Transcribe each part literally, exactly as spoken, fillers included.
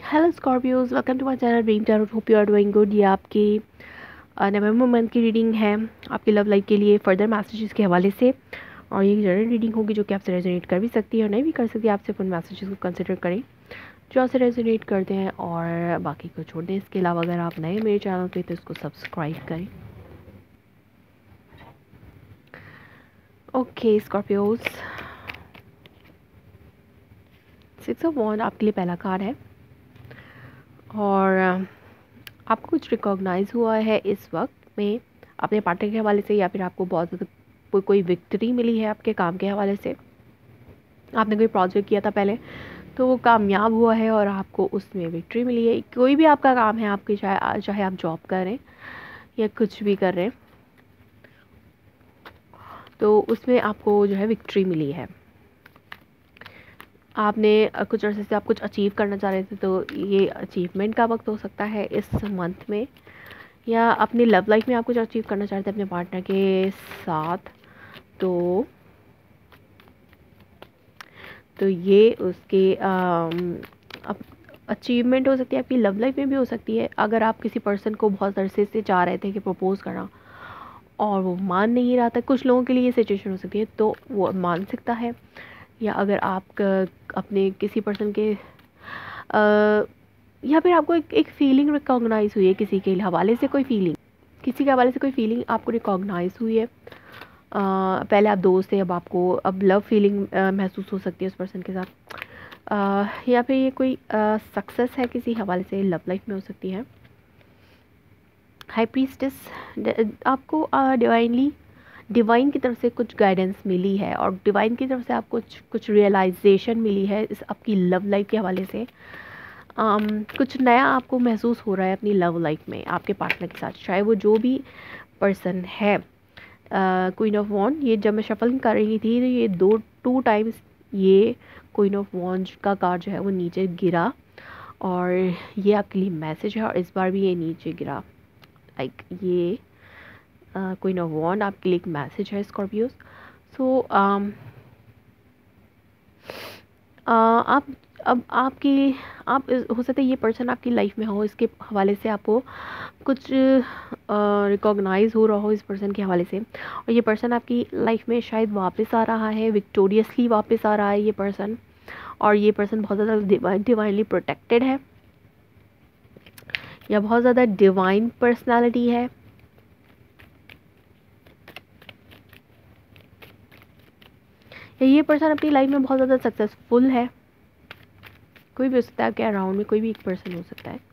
Hello Scorpios, welcome to my channel dream tarot. Hope you are doing good. ये आपकी नवंबर month की reading है आपकी लव लाइफ के लिए फर्दर मैसेजेस के हवाले से। और ये जनरल रीडिंग होगी जो कि आपसे रेजोनेट कर भी सकती है और नहीं भी कर सकती। आप सिर्फ उन मैसेजेस को कंसिडर करें जो आपसे रेजोनेट करते हैं और बाकी को छोड़ दें। इसके अलावा अगर आप नए मेरे चैनल पे तो इसको सब्सक्राइब करें। Okay Scorpios, six of wand आपके लिए पहला कार्ड है और आपको कुछ रिकॉग्नाइज हुआ है इस वक्त में अपने पार्टनर के हवाले से, या फिर आपको बहुत ज़्यादा कोई कोई विक्ट्री मिली है आपके काम के हवाले से। आपने कोई प्रोजेक्ट किया था पहले तो वो कामयाब हुआ है और आपको उसमें विक्ट्री मिली है। कोई भी आपका काम है आपके, चाहे चाहे आप जॉब कर रहे हैं या कुछ भी कर रहे हैं, तो उसमें आपको जो है विक्ट्री मिली है। आपने कुछ अर्से से आप कुछ अचीव करना चाह रहे थे तो ये अचीवमेंट का वक्त हो सकता है इस मंथ में, या अपनी लव लाइफ में आप कुछ अचीव करना चाहते हैं अपने पार्टनर के साथ, तो तो ये उसके अचीवमेंट हो सकती है। आपकी लव लाइफ में भी हो सकती है। अगर आप किसी पर्सन को बहुत अरसे से चाह रहे थे कि प्रपोज करना और वो मान नहीं रहा था, कुछ लोगों के लिए ये सिचुएशन हो सकती है, तो वो मान सकता है। या अगर आप अपने किसी पर्सन के आ, या फिर आपको एक एक फीलिंग रिकॉग्नाइज हुई है किसी के हवाले से, कोई फीलिंग किसी के हवाले से कोई फीलिंग आपको रिकॉग्नाइज हुई है। आ, पहले आप दोस्त थे, अब आपको अब लव फीलिंग महसूस हो सकती है उस पर्सन के साथ। आ, या फिर ये कोई सक्सेस है किसी हवाले से लव लाइफ में हो सकती है। हाई प्रीस्टेस, आपको डिवाइनली डिवाइन की तरफ से कुछ गाइडेंस मिली है और डिवाइन की तरफ से आपको कुछ कुछ रियलाइजेशन मिली है इस आपकी लव लाइफ के हवाले से। um, कुछ नया आपको महसूस हो रहा है अपनी लव लाइफ में आपके पार्टनर के साथ, चाहे वो जो भी पर्सन है। क्वीन ऑफ वॉन्ड, ये जब मैं शफलिंग कर रही थी तो ये दो टू टाइम्स ये क्वीन ऑफ वॉन्ड का कार्ड जो है वो नीचे गिरा और ये आपके लिए मैसेज है। और इस बार भी ये नीचे गिरा, लाइक ये क्वीन ऑफ वॉन्ड आपके लिए एक मैसेज है स्कॉर्पियोज। सो आप अब आपकी आप हो सकता है ये पर्सन आपकी लाइफ में हो, इसके हवाले से आपको कुछ रिकॉग्नाइज uh, हो रहा हो इस पर्सन के हवाले से। और ये पर्सन आपकी लाइफ में शायद वापस आ रहा है, विक्टोरियसली वापस आ रहा है ये पर्सन। और ये पर्सन बहुत ज़्यादा डिवाइनली प्रोटेक्टेड है या बहुत ज़्यादा डिवाइन पर्सनालिटी है। या ये पर्सन अपनी लाइफ में बहुत ज़्यादा सक्सेसफुल है। कोई भी हो सकता है, क्या अराउंड में कोई भी एक पर्सन हो सकता है।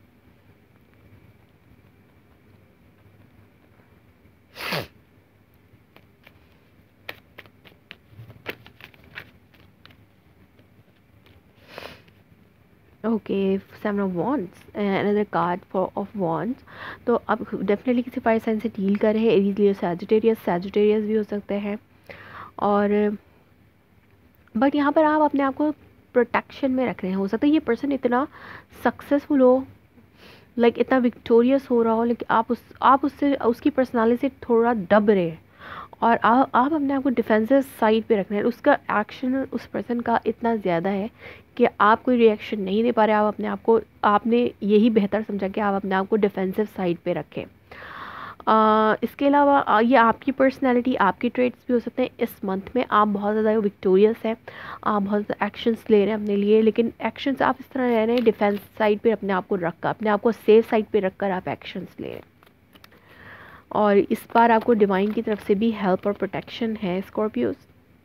Okay, seven of wands, another card four of wands. तो आप डेफिनेटली किसी फायर साइन से डील कर रहे हैं। एरीज, लियो, सैजिटेरियस सैजिटेरियस भी हो सकते हैं। और बट यहाँ पर आप अपने आप को प्रोटेक्शन में रख रहे हैं। हो सकता है ये पर्सन इतना सक्सेसफुल हो, लाइक like, इतना विक्टोरियस हो रहा हो, लेकिन आप उस आप उससे उसकी पर्सनालिटी से थोड़ा दब रहे हैं और आ, आप अपने आप को डिफेंसिव साइड पे रख रहे हैं। उसका एक्शन उस पर्सन का इतना ज़्यादा है कि आप कोई रिएक्शन नहीं दे पा रहे। आप अपने आप को आपने यही बेहतर समझा कि आप अपने आप को डिफेंसिव साइड पे रखें। Uh, इसके अलावा uh, ये आपकी पर्सनैलिटी, आपके ट्रेड्स भी हो सकते हैं। इस मंथ में आप बहुत ज़्यादा विक्टोरियस हैं, आप बहुत ज़्यादा एक्शंस ले रहे हैं अपने लिए, लेकिन एक्शंस आप इस तरह ले रहे हैं डिफेंस साइड पे अपने आप को रख कर, अपने आप को सेफ साइड पे रख कर आप एक्शंस ले रहे हैं। और इस बार आपको डिवाइन की तरफ से भी हेल्प और प्रोटेक्शन है स्कॉर्पियोज।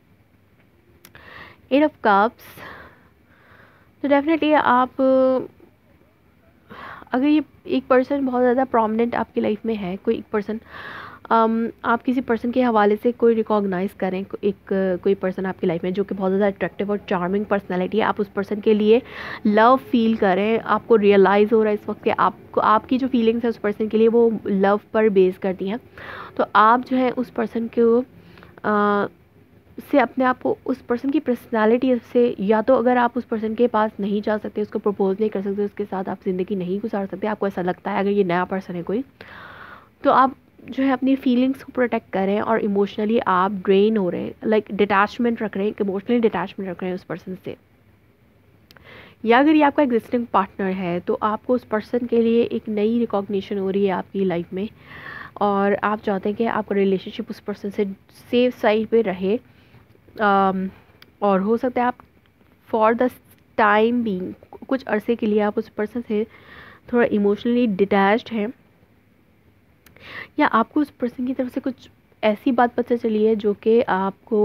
एट ऑफ कप्स, तो डेफिनेटली आप अगर ये एक पर्सन बहुत ज़्यादा प्रोमिनेंट आपकी लाइफ में है, कोई एक पर्सन um, आप किसी पर्सन के हवाले से कोई रिकॉग्नाइज़ करें, एक कोई पर्सन आपकी लाइफ में जो कि बहुत ज़्यादा अट्रैक्टिव और चार्मिंग पर्सनालिटी है, आप उस पर्सन के लिए लव फील करें, आपको रियलाइज़ हो रहा है इस वक्त कि आपको आपकी जो फीलिंग्स है उस पर्सन के लिए वो लव पर बेस करती हैं, तो आप जो है उस पर्सन को uh, से अपने आप को उस पर्सन की पर्सनालिटी से, या तो अगर आप उस पर्सन के पास नहीं जा सकते, उसको प्रपोज नहीं कर सकते, उसके साथ आप ज़िंदगी नहीं गुजार सकते, आपको ऐसा लगता है अगर ये नया पर्सन है कोई, तो आप जो है अपनी फीलिंग्स को प्रोटेक्ट करें और इमोशनली आप ड्रेन हो रहे हैं, लाइक डिटैचमेंट रख रहे हैं, इमोशनली डिटैचमेंट रख रहे हैं उस पर्सन से। या अगर ये आपका एग्जिस्टिंग पार्टनर है तो आपको उस पर्सन के लिए एक नई रिकॉग्निशन हो रही है आपकी लाइफ में, और आप चाहते हैं कि आपका रिलेशनशिप उस पर्सन से सेफ साइड पे रहे। um, और हो सकता है आप फॉर द टाइम बीइंग, कुछ अरसे के लिए आप उस पर्सन से थोड़ा इमोशनली डिटैच्ड हैं, या आपको उस पर्सन की तरफ से कुछ ऐसी बात पता चली है जो कि आपको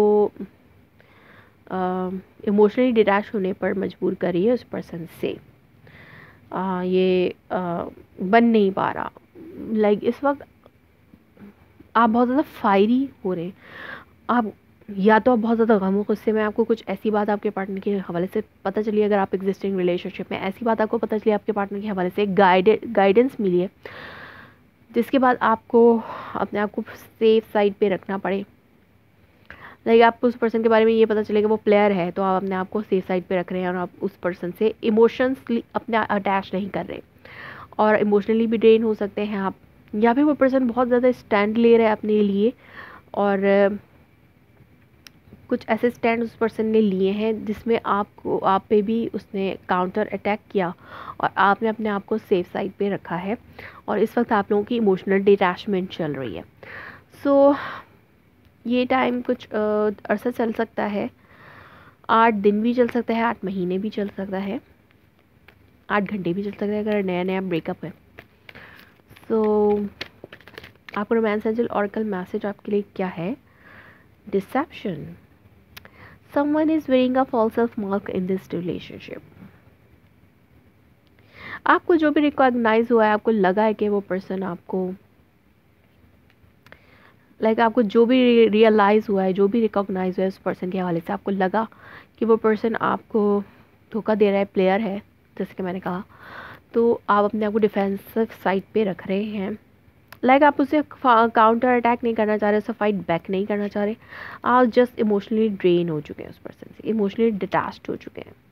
इमोशनली uh, डिटैच होने पर मजबूर कर रही है उस पर्सन से। uh, ये uh, बन नहीं पा रहा। लाइक like, इस वक्त आप बहुत ज़्यादा फायरी हो रहे हैं। आप या तो आप बहुत ज़्यादा गम और गुस्से में, आपको कुछ ऐसी बात आपके पार्टनर के हवाले से पता चली है, अगर आप एग्जिस्टिंग रिलेशनशिप में ऐसी बात आपको पता चली आपके पार्टनर के हवाले से, गाइड गाइडेंस मिली है, जिसके बाद आपको अपने आप को सेफ साइड पे रखना पड़े। लाइक आपको उस पर्सन के बारे में ये पता चलेगा वो प्लेयर है, तो आप अपने आप को सेफ साइड पे रख रहे हैं और आप उस पर्सन से इमोशंसली अपने अटैच नहीं कर रहे, और इमोशनली भी ड्रेन हो सकते हैं आप, या फिर वो पर्सन बहुत ज़्यादा स्टैंड ले रहा है अपने लिए, और कुछ ऐसे स्टैंड उस पर्सन ने लिए हैं जिसमें आपको आप पे भी उसने काउंटर अटैक किया, और आपने अपने आप को सेफ साइड पे रखा है, और इस वक्त आप लोगों की इमोशनल डिटैचमेंट चल रही है। सो so, ये टाइम कुछ अरसा चल सकता है, आठ दिन भी चल सकता है, आठ महीने भी चल सकता है, आठ घंटे भी चल सकता है अगर नया नया ब्रेकअप है। सो so, आपको रोमांस एंजल ऑरेकल मैसेज आपके लिए क्या है? Deception. Someone is wearing a false self mark in this relationship. आपको जो भी रिकॉग्नाइज हुआ है, आपको लगा है कि वो पर्सन आपको लाइक like, आपको जो भी रियलाइज़ हुआ है, जो भी रिकॉग्नाइज हुआ है उस पर्सन के हवाले से, आपको लगा कि वो पर्सन आपको धोखा दे रहा है, प्लेयर है, जैसे कि मैंने कहा, तो आप अपने आप को डिफेंसिव साइड पे रख रहे हैं। लाइक like, आप उसे काउंटर अटैक नहीं करना चाह रहे, उसे फाइट बैक नहीं करना चाह रहे, आप जस्ट इमोशनली ड्रेन हो चुके हैं उस पर्सन से, इमोशनली डिटैच्ड हो चुके हैं।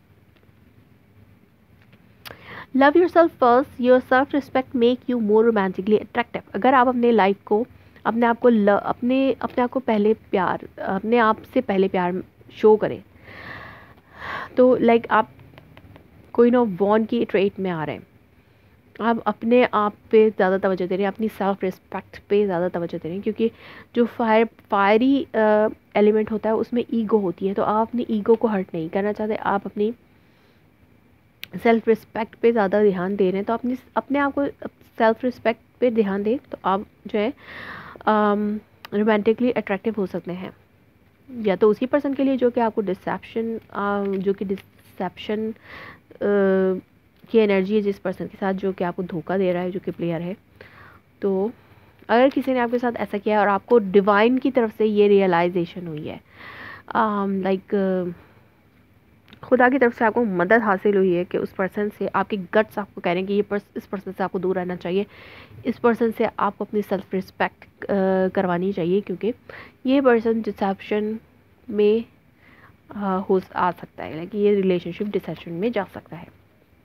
Love yourself first, your self respect make you more romantically attractive. अगर आप अपने लाइफ को, अपने आप को लव, अपने अपने आप को पहले प्यार, अपने आप से पहले प्यार शो करें, तो लाइक like, आप कोई ना वॉन की ट्रेट में आ रहे हैं, आप अपने आप पे ज़्यादा तवज्जो दे रहे हैं, अपनी सेल्फ रिस्पेक्ट पे ज़्यादा तवज्जो दे रहे हैं, क्योंकि जो फायर फायरी एलिमेंट होता है उसमें ईगो होती है, तो आप अपनी ईगो को हर्ट नहीं करना चाहते, आप अपनी सेल्फ रिस्पेक्ट पे ज़्यादा ध्यान दे रहे हैं। तो अपनी अपने आप को सेल्फ रिस्पेक्ट पे ध्यान दें तो आप जो है रोमांटिकली अट्रैक्टिव हो सकते हैं, या तो उसी पर्सन के लिए जो कि आपको डिसेप्शन जो कि डिसेप्शन की एनर्जी है जिस पर्सन के साथ जो कि आपको धोखा दे रहा है, जो कि प्लेयर है। तो अगर किसी ने आपके साथ ऐसा किया है और आपको डिवाइन की तरफ से ये रियलाइजेशन हुई है, लाइक um, like, खुदा की तरफ से आपको मदद हासिल हुई है कि उस पर्सन से, आपके गट्स आपको कह रहे हैं कि ये पर्स, इस पर्सन से आपको दूर रहना चाहिए, इस पर्सन से आपको अपनी सेल्फ रिस्पेक्ट करवानी चाहिए, क्योंकि ये पर्सन डिसेप्शन में आ, हो आ सकता है, लाइक ये रिलेशनशिप डिसेप्शन में जा सकता है।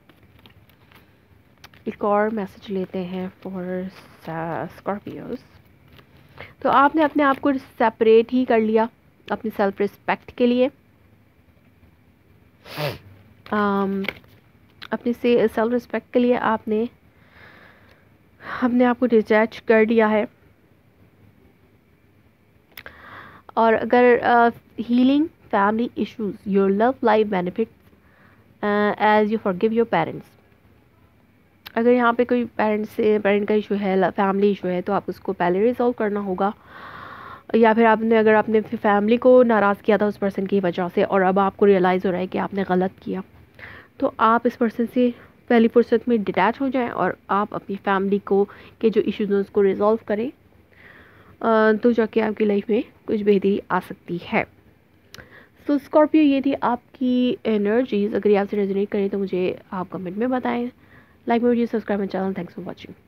एक और मैसेज लेते हैं फॉर स्कॉर्पियोस। तो आपने अपने आप को सेपरेट ही कर लिया अपनी सेल्फ रिस्पेक्ट के लिए, um, अपनी से सेल्फ रिस्पेक्ट के लिए आपने अपने आप को डिटैच कर लिया है। और अगर healing family issues, your love life benefits as you forgive your parents. अगर यहाँ पे कोई पेरेंट्स से पेरेंट का इशू है, फैमिली इशू है, तो आप उसको पहले रिजॉल्व करना होगा, या फिर आपने अगर आपने फैमिली को नाराज़ किया था उस पर्सन की वजह से और अब आपको रियलाइज़ हो रहा है कि आपने गलत किया, तो आप इस पर्सन से पहली फुर्सत में डिटैच हो जाएं और आप अपनी फैमिली को के जो इश्यूज हैं उसको रिजॉल्व करें, तो जाके आपकी लाइफ में कुछ बेहतरी आ सकती है। तो स्कॉर्पियो, ये थी आपकी एनर्जीज। अगर ये आपसे रेजोनेट करें तो मुझे आप कमेंट में बताएं। लाइक में video, subscribe my channel. Thanks for watching.